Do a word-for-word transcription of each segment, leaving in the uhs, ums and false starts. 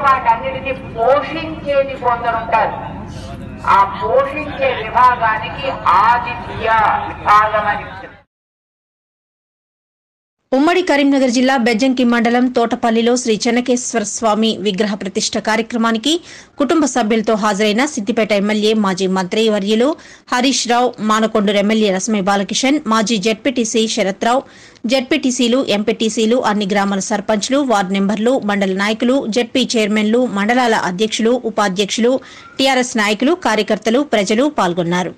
వాటన్నిటిని పోషించేది కొందరుంటారు. ఆ పోషించే విభాగానికి ఆదిత్య విభాగం అని. ఉమ్మడి కరీంనగర్ జిల్లా బెజ్జంకి మండలం తోటపల్లిలో శ్రీ చెన్నకేశ్వర స్వామి విగ్రహ ప్రతిష్ట కార్యక్రమానికి కుటుంబ సభ్యులతో హాజరైన సిద్దిపేట ఎమ్మెల్యే మాజీ మంత్రి వర్యులు హరీష్ రావు, మానకొండూరు ఎమ్మెల్యే రసమై బాలకిషన్, మాజీ జెడ్పీటీసీ శరత్రావు, జెడ్పీటీసీలు, ఎంపీటీసీలు, అన్ని గ్రామాల సర్పంచ్లు, వార్డు నెంబర్లు, మండల నాయకులు, జెడ్పీ చైర్మన్లు, మండలాల అధ్యక్షులు, ఉపాధ్యక్షులు, టీఆర్ఎస్ నాయకులు, కార్యకర్తలు, ప్రజలు పాల్గొన్నారు.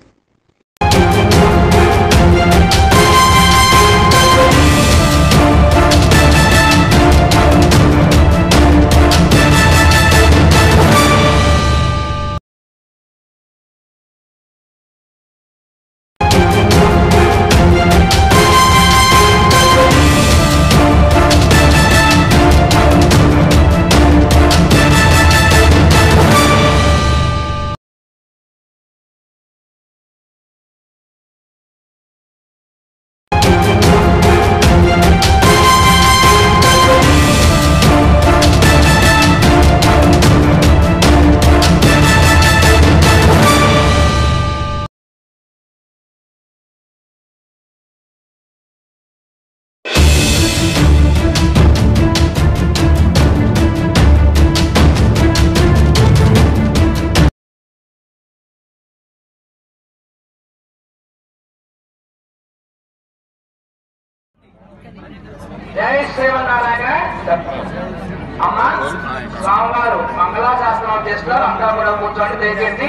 జై శ్రీమన్నారాయణ. అమ్మ స్వామివారు మంగళాశాసనం చేస్తున్నారు. అంతా కూడా కూర్చోండి దయచేసి.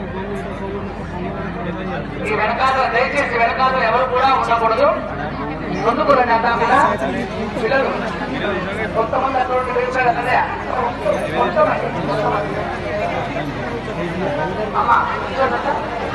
ఈ వెనకాల దయచేసి వెనకాల ఎవరు కూడా ఉండకూడదు. ముందుకు రండి. అంతా కూడా పిల్లలు కొంతమంది అటువంటి వేసాడు కదా. అమ్మ కూర్చోండి.